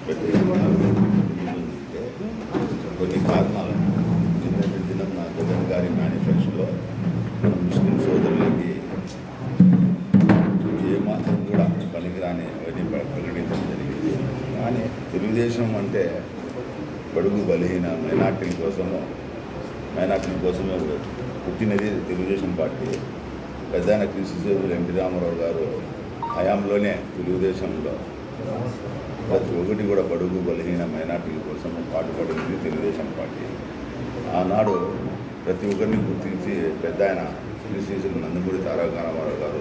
పెట్టేంటే కొన్ని కారణాలు నిన్నటి దినం నా జగన్ గారి మేనిఫెస్టోలో మన ముస్లిం సోదరులకి ఏమాత్రం కూడా పనికిరాని అవన్నీ ప్రకటించడం జరిగింది. కానీ తెలుగుదేశం అంటే బడుగు బలహీన మైనార్టీల కోసమే పుట్టినది తెలుగుదేశం పార్టీ. పెద్దాయన కృష్ణదేవులు ఎన్టీ రామారావు గారు హయాంలోనే తెలుగుదేశంలో ప్రతి ఒక్కటి కూడా బడుగు బలహీన మైనార్టీల కోసం పాటుపడింది తెలుగుదేశం పార్టీ. ఆనాడు ప్రతి ఒక్కరిని గుర్తించి పెద్దాయన శ్రీశ్రీశులు నందమూరి తారక రామారావు గారు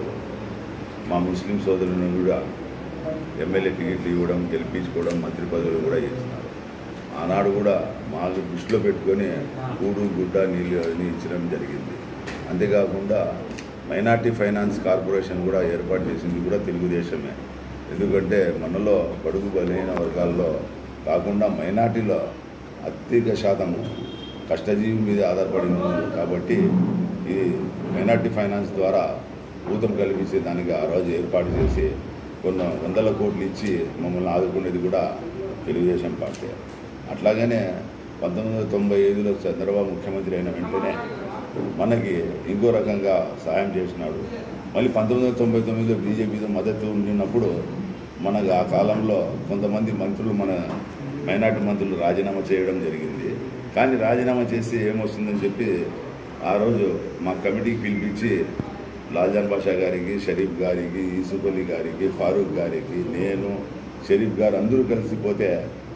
మా ముస్లిం సోదరులను కూడా ఎమ్మెల్యే టికెట్లు ఇవ్వడం, గెలిపించుకోవడం, మంత్రి పదవులు కూడా ఇచ్చినారు. ఆనాడు కూడా మాకు దృష్టిలో పెట్టుకొని కూడు గుడ్డ నీళ్ళు అని ఇచ్చడం జరిగింది. అంతేకాకుండా మైనార్టీ ఫైనాన్స్ కార్పొరేషన్ కూడా ఏర్పాటు చేసింది కూడా తెలుగుదేశమే. ఎందుకంటే మనలో బడుగు బలహీన వర్గాల్లో కాకుండా మైనార్టీలో అత్యధిక శాతము కష్టజీవి మీద ఆధారపడి కాబట్టి ఈ మైనార్టీ ఫైనాన్స్ ద్వారా ఊతం కల్పించే దానికి ఆ రోజు ఏర్పాటు చేసి కొన్ని వందల కోట్లు ఇచ్చి మమ్మల్ని ఆదుకునేది కూడా తెలుగుదేశం పార్టీ. అట్లాగనే 1995లో చంద్రబాబు ముఖ్యమంత్రి అయిన వెంటనే మనకి ఇంకో రకంగా సాయం చేసినాడు. మళ్ళీ 1999లో బీజేపీతో మద్దతు ఉండినప్పుడు మనకు ఆ కాలంలో కొంతమంది మంత్రులు మన మైనార్టీ మంత్రులు రాజీనామా చేయడం జరిగింది. కానీ రాజీనామా చేసి ఏమొస్తుందని చెప్పి ఆ రోజు మా కమిటీకి పిలిపించి లాల్జాన్ బాషా గారికి, షరీఫ్ గారికి, యూసుఫ్ అలీ గారికి, ఫారూక్ గారికి, నేను, షరీఫ్ గారు అందరూ కలిసిపోతే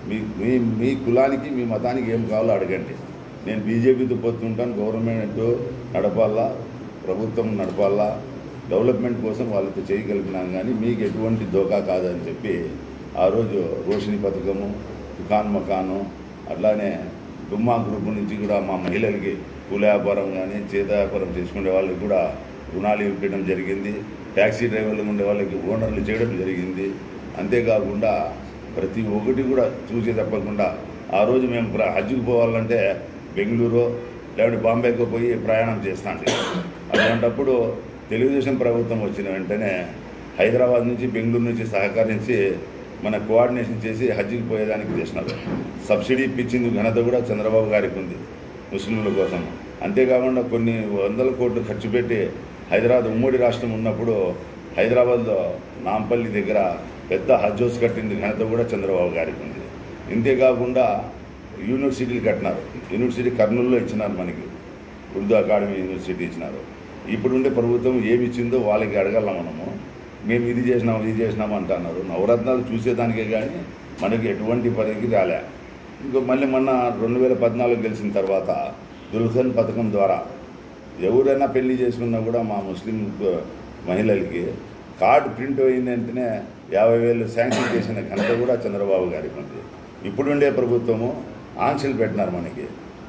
మీ కులానికి మీ మతానికి ఏం కావాలో అడగండి, నేను బీజేపీతో పోతుంటాను, గవర్నమెంట్ నడపాలా, ప్రభుత్వం నడపాలా, డెవలప్మెంట్ కోసం వాళ్ళతో చేయగలిగినాం, కానీ మీకు ఎటువంటి దోకా కాదని చెప్పి ఆ రోజు రోషిని పథకము, దుకాన్ మకాను, అట్లానే డుమ్మా గ్రూప్ నుంచి కూడా మా మహిళలకి కూల వ్యాపారం కానీ చేత వ్యాపారం చేసుకునే వాళ్ళకి కూడా రుణాలు ఇవ్వడం జరిగింది. ట్యాక్సీ డ్రైవర్లు ఉండే వాళ్ళకి ఓనర్లు చేయడం జరిగింది. అంతేకాకుండా ప్రతి ఒక్కటి కూడా చూసి తప్పకుండా ఆ రోజు మేము హజ్కి పోవాలంటే బెంగళూరు లేకపోతే బాంబేకి పోయి ప్రయాణం చేస్తాండి. అలాంటప్పుడు తెలుగుదేశం ప్రభుత్వం వచ్చిన వెంటనే హైదరాబాద్ నుంచి బెంగళూరు నుంచి సహకరించి మన కోఆర్డినేషన్ చేసి హజ్కి పోయేదానికి చేసినారు. సబ్సిడీ ఇప్పించింది ఘనత కూడా చంద్రబాబు గారికి ఉంది ముస్లింల కోసం. అంతేకాకుండా కొన్ని వందల కోట్లు ఖర్చు పెట్టి హైదరాబాద్ ఉమ్మడి రాష్ట్రం ఉన్నప్పుడు హైదరాబాద్లో నాంపల్లి దగ్గర పెద్ద హజ్ హౌస్ కట్టింది ఘనత కూడా చంద్రబాబు గారికి ఉంది. ఇంతేకాకుండా యూనివర్సిటీలు కట్టినారు. యూనివర్సిటీ కర్నూలులో ఇచ్చినారు, మనకి ఉర్దూ అకాడమీ యూనివర్సిటీ ఇచ్చినారు. ఇప్పుడుండే ప్రభుత్వం ఏమి ఇచ్చిందో వాళ్ళకి అడగల మనము, మేము ఇది చేసినాము అంటున్నారు. నవరత్నాలు చూసేదానికే కానీ మనకి ఎటువంటి పరిధికి రాలే. ఇంకో మళ్ళీ మొన్న 2014 గెలిచిన తర్వాత దుల్హన్ పథకం ద్వారా ఎవరైనా పెళ్లి చేసుకున్నా కూడా మా ముస్లిం మహిళలకి కార్డు ప్రింట్ అయిన వెంటనే 50,000 శాంక్షన్ చేసిన ఘనత కూడా చంద్రబాబు గారికి ఉంది. ఇప్పుడుండే ప్రభుత్వము ఆంక్షలు పెట్టినారు మనకి,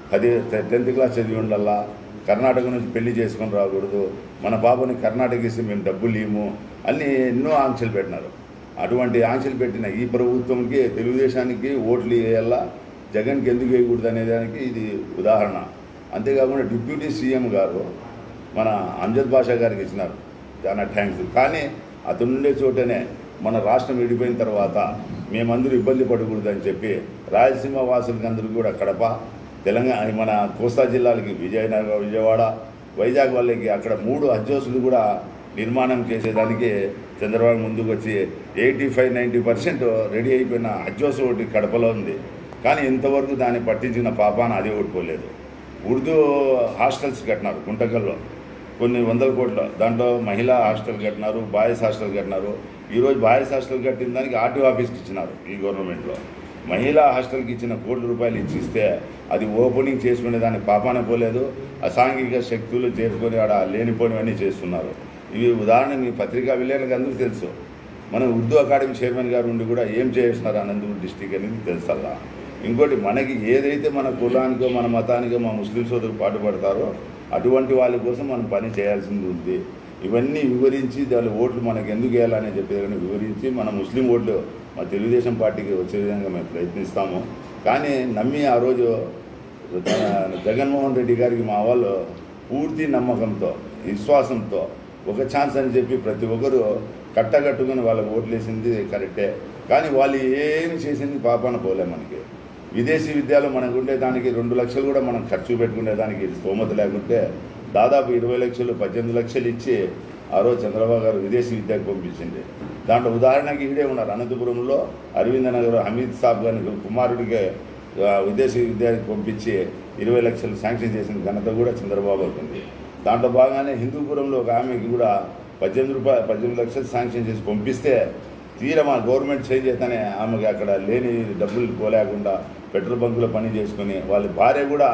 10th క్లాస్ చదివి ఉండాలా, కర్ణాటక నుంచి పెళ్లి చేసుకొని రాకూడదు, మన పాపని కర్ణాటక ఇస్తే మేము డబ్బులు ఇవ్వము అన్నీ ఎన్నో ఆంక్షలు పెట్టినారు. అటువంటి ఆంక్షలు పెట్టిన ఈ ప్రభుత్వంకి తెలుగుదేశానికి ఓట్లు వేయాలా, జగన్కి ఎందుకు వేయకూడదు అనేదానికి ఇది ఉదాహరణ. అంతేకాకుండా డిప్యూటీ సీఎం గారు మన అంజద్ బాషా గారికి ఇచ్చినారు, చాలా థ్యాంక్స్. కానీ అతను ఉండే చోటనే మన రాష్ట్రం విడిపోయిన తర్వాత మేమందరూ ఇబ్బంది పడకూడదు అని చెప్పి రాయలసీమ వాసులకి అందరూ కూడా కడప, తెలంగాణ, మన కోస్తా జిల్లాలకి విజయనగరం, విజయవాడ, వైజాగ్ వాళ్ళకి అక్కడ 3 హజ్ హౌస్లు కూడా నిర్మాణం చేసేదానికి చంద్రబాబు ముందుకు వచ్చి 85-90% రెడీ అయిపోయిన హజ్ హౌస్ ఒకటి కడపలో ఉంది. కానీ ఇంతవరకు దాన్ని పట్టించిన పాపాన అది ఓడిపోలేదు. ఉర్దూ హాస్టల్స్ కట్టినారు గుంటకల్లో కొన్ని వందల కోట్ల, దాంట్లో మహిళా హాస్టల్ కట్టినారు, బాయ్స్ హాస్టల్ కట్టినారు. ఈరోజు బాయ్స్ హాస్టల్ కట్టిన దానికి ఆర్టీఓ ఆఫీస్కి ఇచ్చినారు. ఈ గవర్నమెంట్లో మహిళా హాస్టల్కి ఇచ్చిన ₹1,00,00,000 ఇచ్చిస్తే అది ఓపెనింగ్ చేసుకునే దానికి పాపాన పోలేదు. అసాంఘిక శక్తులు చేరుకొని ఆడ లేనిపోనివన్నీ చేస్తున్నారు. ఇవి ఉదాహరణ మీ పత్రికా విలేకరులకు అందరూ తెలుసు. మన ఉర్దూ అకాడమీ చైర్మన్ గారు ఉండి కూడా ఏం చేస్తున్నారు అనంతపురం డిస్టిక్ అనేది తెలుసల్లా. ఇంకోటి మనకి ఏదైతే మన కులానికో మన మతానికో మా ముస్లిం సోదరులు పాటుపడతారో అటువంటి వాళ్ళ కోసం మనం పని చేయాల్సింది ఉంది. ఇవన్నీ వివరించి దాని ఓట్లు మనకు ఎందుకు వేయాలని చెప్పేదాన్ని వివరించి మన ముస్లిం ఓట్లు మా తెలుగుదేశం పార్టీకి వచ్చే విధంగా మేము ప్రయత్నిస్తాము. కానీ నమ్మి ఆ రోజు జగన్మోహన్ రెడ్డి గారికి మా వాళ్ళు పూర్తి నమ్మకంతో విశ్వాసంతో ఒక ఛాన్స్ అని చెప్పి ప్రతి ఒక్కరు కట్టగట్టుకుని వాళ్ళకి ఓట్లు వేసింది కరెక్టే. కానీ వాళ్ళు ఏమి చేసింది పాపాన పోలే. మనకి విదేశీ విద్యలో మనకు ఉండేదానికి 2 లక్షలు కూడా మనం ఖర్చు పెట్టుకునేదానికి స్తోమత లేకుంటే దాదాపు 20 లక్షలు 18 లక్షలు ఇచ్చి ఆ రోజు చంద్రబాబు గారు విదేశీ విద్యకు పంపించింది. దాంట్లో ఉదాహరణకి ఈడే ఉన్నారు, అనంతపురంలో అరవింద నగర్ హమీద్ సాబ్ గారి కుమారుడికి విదేశీ విద్యకు పంపించి 20 లక్షలు శాంక్షన్ చేసిన ఘనత కూడా చంద్రబాబు అవుతుంది. దాంట్లో భాగంగానే హిందూపురంలో ఒక ఆమెకి కూడా 18 లక్షలు శాంక్షన్ చేసి పంపిస్తే తీరా మన గవర్నమెంట్ చేంజ్ చేస్తేనే ఆమెకి అక్కడ లేని డబ్బులు పోలేకుండా పెట్రోల్ బంకులో పని చేసుకుని వాళ్ళ భార్య కూడా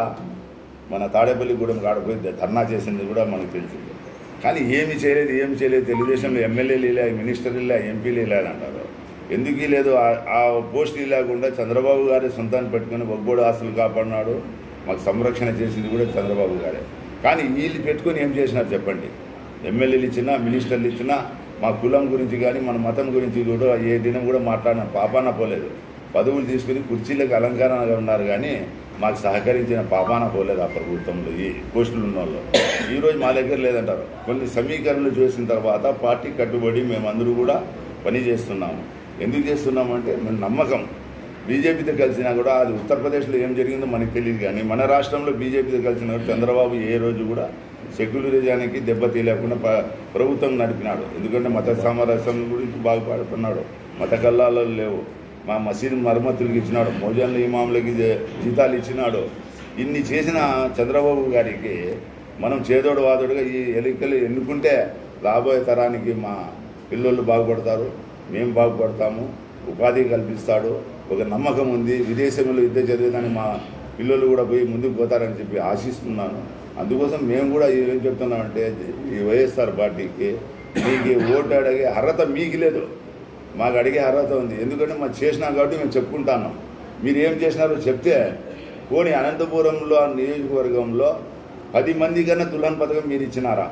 మన తాడేపల్లిగూడెం కాడపోయి ధర్నా చేసింది కూడా మనకు తెలిసింది. కానీ ఏమి చేయలేదు తెలుగుదేశంలో ఎమ్మెల్యేలు ఇలా, మినిస్టర్లు ఇలా, ఎంపీలు ఇలా అని అంటారు. ఎందుకు లేదు? ఆ పోస్టులు లేకుండా చంద్రబాబు గారి సొంతాన్ని పెట్టుకుని ఒగ్గోడు ఆస్తులు కాపాడినాడు, మాకు సంరక్షణ చేసింది కూడా చంద్రబాబు గారే. కానీ వీళ్ళు పెట్టుకొని ఏం చేసినారు చెప్పండి? ఎమ్మెల్యేలు ఇచ్చినా, మినిస్టర్లు ఇచ్చినా మా కులం గురించి కానీ మన మతం గురించి కూడా ఏ దినం కూడా మాట్లాడిన పాపాన పోలేదు. పదవులు తీసుకుని కుర్చీలకు అలంకరణగా ఉన్నారు కానీ మాకు సహకరించిన పాపాన పోలేదు ఆ ప్రభుత్వంలో ఈ పోస్టులు ఉన్న వాళ్ళు. ఈరోజు మా దగ్గర లేదంటారు. కొన్ని సమీకరణలు చేసిన తర్వాత పార్టీ కట్టుబడి మేమందరూ కూడా పని చేస్తున్నాము. ఎందుకు చేస్తున్నామంటే మేము నమ్మకం. బీజేపీతో కలిసినా కూడా అది ఉత్తరప్రదేశ్లో ఏం జరిగిందో మనకు తెలియదు, కానీ మన రాష్ట్రంలో బీజేపీతో కలిసిన చంద్రబాబు ఏ రోజు కూడా సెక్యులరిజానికి దెబ్బతీయలేకుండా ప్రభుత్వం నడిపినాడు. ఎందుకంటే మత సామరస్యం గురించి బాగుపడుతున్నాడు, మత కల్లాలు లేవు, మా మసీదు మరమ్మతులకి ఇచ్చినాడు, మోజన్ల ఇమాములకి జీతాలు ఇచ్చినాడు. ఇన్ని చేసిన చంద్రబాబు గారికి మనం చేదోడు వాదోడుగా ఈ ఎన్నికలు ఎన్నుకుంటే రాబోయే తరానికి మా పిల్లలు బాగుపడతారు, మేము బాగుపడతాము, ఉపాధి కల్పిస్తాడు, ఒక నమ్మకం ఉంది. విదేశంలో విద్య చదివేదాన్ని మా పిల్లలు కూడా పోయి ముందుకు పోతారని చెప్పి ఆశిస్తున్నాను. అందుకోసం మేము కూడా ఏం చెప్తున్నామంటే ఈ వైఎస్ఆర్ పార్టీకి మీకు ఓటు అడిగే అర్హత మీకు లేదు, మాకు అడిగే అర్హత ఉంది. ఎందుకంటే మాకు చేసినాం కాబట్టి మేము చెప్పుకుంటాను. మీరు ఏం చేసినారో చెప్తే పోనీ అనంతపురంలో నియోజకవర్గంలో 10 మంది కన్నా దుల్హన్ పథకం మీరు ఇచ్చినారా?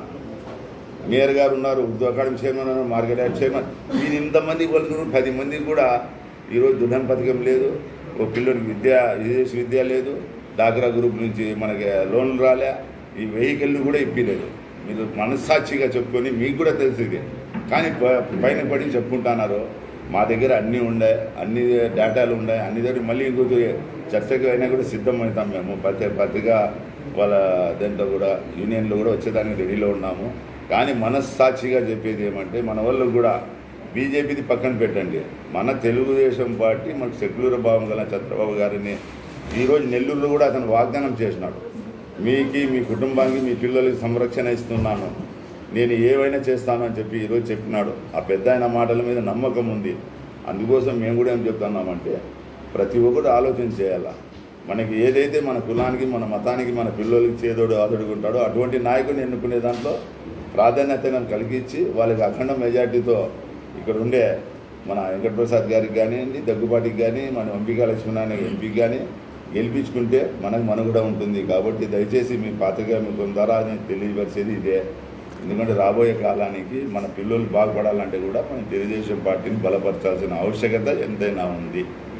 మేయర్ గారు ఉన్నారు, ఉర్దూ అకాడమీ చైర్మన్ ఉన్నారు, మార్కెట్ యార్డ్ చైర్మన్, మీరు ఇంతమందికి పలుకున్నారు. 10 మందికి కూడా ఈరోజు దుల్హన్ పథకం లేదు, ఓ పిల్లడికి విదేశీ విద్య లేదు, డాక్రా గ్రూప్ నుంచి మనకి లోన్లు రాలే, ఈ వెహికల్ని కూడా ఇప్పలేదు. మీరు మనస్సాక్షిగా చెప్పుకొని మీకు కూడా తెలిసింది, కానీ పైన పడి చెప్పుకుంటున్నారు. మా దగ్గర అన్నీ ఉన్నాయి, అన్ని డేటాలు ఉన్నాయి, అన్ని దగ్గర మళ్ళీ ఇంకొక చర్చకు అయినా కూడా సిద్ధమవుతాం. మేము పత్రికా వాళ్ళ దాంట్లో కూడా యూనియన్లో కూడా వచ్చేదానికి రెడీలో ఉన్నాము. కానీ మనస్సాక్షిగా చెప్పేది ఏమంటే మన వాళ్ళు కూడా బీజేపీది పక్కన పెట్టండి, మన తెలుగుదేశం పార్టీ మనకు సెక్యులర్ భావం గల చంద్రబాబు గారిని ఈరోజు నెల్లూరులో కూడా అతను వాగ్దానం చేసినాడు, మీకు మీ కుటుంబానికి మీ పిల్లలకి సంరక్షణ ఇస్తున్నాను, నేను ఏవైనా చేస్తాను అని చెప్పి ఈరోజు చెప్పినాడు. ఆ పెద్ద ఆయన మాటల మీద నమ్మకం ఉంది. అందుకోసం మేము కూడా ఏం చెప్తున్నామంటే ప్రతి ఒక్కరు ఆలోచన చేయాలా. మనకి ఏదైతే మన కులానికి, మన మతానికి, మన పిల్లలకి చేదోడు ఆదోడుకుంటాడో అటువంటి నాయకుడిని ఎన్నుకునే దాంట్లో ప్రాధాన్యతను కలిగించి వాళ్ళకి అఖండ మెజార్టీతో ఇక్కడ ఉండే మన వెంకటప్రసాద్ గారికి కానివ్వండి, దగ్గుబాటికి కానీ, మన ఎంపిక లక్ష్మీనారాయణ ఎంపీకి కానీ గెలిపించుకుంటే మనకు మనుగడ ఉంటుంది. కాబట్టి దయచేసి మీ పాత్రగా మీకు ద్వారా తెలియపరిచేది ఇదే. ఎందుకంటే రాబోయే కాలానికి మన పిల్లలు బాగుపడాలంటే కూడా మనం తెలుగుదేశం పార్టీని బలపరచాల్సిన ఆవశ్యకత ఎంతైనా ఉంది.